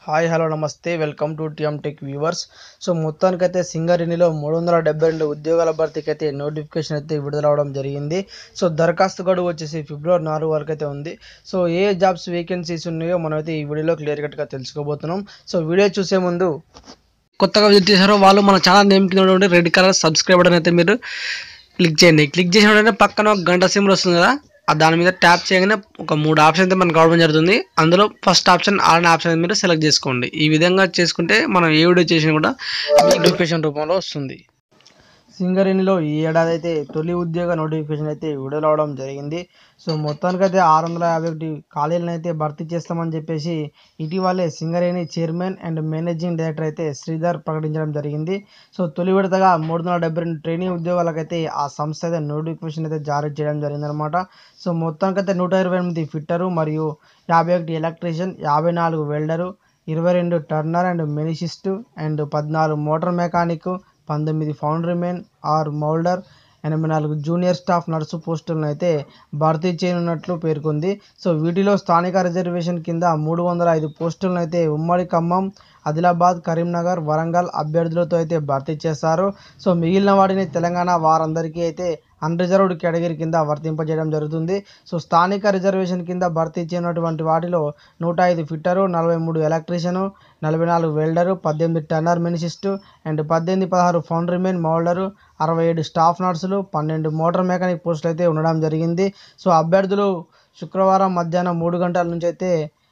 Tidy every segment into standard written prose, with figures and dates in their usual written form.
Hi hello నమస్తే welcome to TM tech viewers. So మొత్తానికైతే సింగరేణిలో 372 ఉద్యోగాల భర్తీకి అయితే నోటిఫికేషన్ అయితే విడుదల అవడం జరిగింది. సో దరఖాస్తు గడువు వచ్చేసి ఫిబ్రవరి 4 వరకు అయితే ఉంది. సో ఏ జాబ్స్ వేకెన్సీస్ ఉన్నాయో మనమైతే ఈ వీడియోలో క్లియర్ కట్గా తెలుసుకోబోతున్నాం. సో వీడియో చూసే ముందు కొత్తగా విజిట్ చేశారో వాళ్ళు మన ఛానల్ నేమ్ కింద ఉండే రెడ్ కలర్ సబ్స్క్రైబ్ బటన్ అయితే మీరు క్లిక్ చేయండి. క్లిక్ చేసిన వెంటనే పక్కన ఒక గంట సింబల్ వస్తుంది కదా, దాని మీద ట్యాప్ చేయగానే ఒక 3 ఆప్షన్ అయితే మనకు రావడం జరుగుతుంది. అందులో ఫస్ట్ ఆప్షన్ ఆల్ అనే ఆప్షన్ మీరు సెలెక్ట్ చేసుకోండి. ఈ విధంగా చేసుకుంటే మనం ఏ వీడియో చేసినా కూడా నోటిఫికేషన్ రూపంలో వస్తుంది. సింగరేణిలో ఈ ఏడాది అయితే తొలి ఉద్యోగ నోటిఫికేషన్ అయితే విడుదల అవడం జరిగింది. సో మొత్తానికైతే 651 ఖాళీలను అయితే భర్తీ చేస్తామని చెప్పేసి ఇటీవలే Singareni chairman and managing director అయితే శ్రీధర్ ప్రకటించడం జరిగింది. సో తొలి విడతగా 372 ట్రైనింగ్ ఉద్యోగాలకైతే ఆ సంస్థ అయితే నోటిఫికేషన్ అయితే జారీ చేయడం జరిగిందనమాట. సో మొత్తానికైతే 128 ఫిట్టరు మరియు 51 electrician, 54 welder, 22 turner and machinist and 14 motor mechanic, 19 foundry men or moulder, 84 junior staff nurse పోస్టులను అయితే భర్తీ చేయనున్నట్లు పేర్కొంది. సో వీటిలో స్థానిక రిజర్వేషన్ కింద 305 పోస్టులను అయితే ఉమ్మడి ఖమ్మం, ఆదిలాబాద్, కరీంనగర్, వరంగల్ అభ్యర్థులతో అయితే భర్తీ చేస్తారు. సో మిగిలిన వాటిని తెలంగాణ వారందరికీ అయితే అన్రిజర్వ్డ్ కేటగిరీ కింద వర్తింపజేయడం జరుగుతుంది. సో స్థానిక రిజర్వేషన్ కింద భర్తీ చేయనటువంటి వాటిలో 105 fitter, 43 electrician, 44 welder, 18 turner machinist and 16 foundry men moulder, 67 staff నర్సులు, 12 మోటార్ మెకానిక్ పోస్టులు అయితే ఉండడం జరిగింది. సో అభ్యర్థులు శుక్రవారం మధ్యాహ్నం 3 గంటల నుంచి అయితే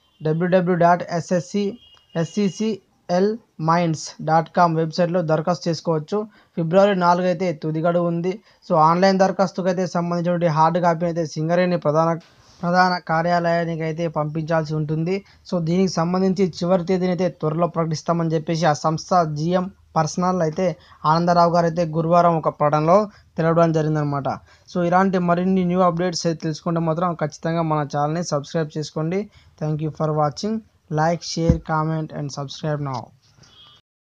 www.sclminds.com వెబ్సైట్లో దరఖాస్తు చేసుకోవచ్చు. ఫిబ్రవరి 4 అయితే తుది గడువు ఉంది. సో ఆన్లైన్ దరఖాస్తుకు అయితే సంబంధించిన హార్డ్ కాపీని అయితే సింగరేణి ప్రధాన కార్యాలయానికి అయితే పంపించాల్సి ఉంటుంది. సో దీనికి సంబంధించి చివరి తేదీని అయితే త్వరలో ప్రకటిస్తామని చెప్పేసి ఆ సంస్థ GM పర్సనల్ అయితే ఆనందరావు గారు అయితే గురువారం ఒక ప్రకటనలో తెలపడం జరిగిందనమాట. సో ఇలాంటి మరిన్ని న్యూ అప్డేట్స్ అయితే తెలుసుకుంటే మాత్రం ఖచ్చితంగా మన ఛానల్ని సబ్స్క్రైబ్ చేసుకోండి. Thank you for watching. Like, share, comment and subscribe now.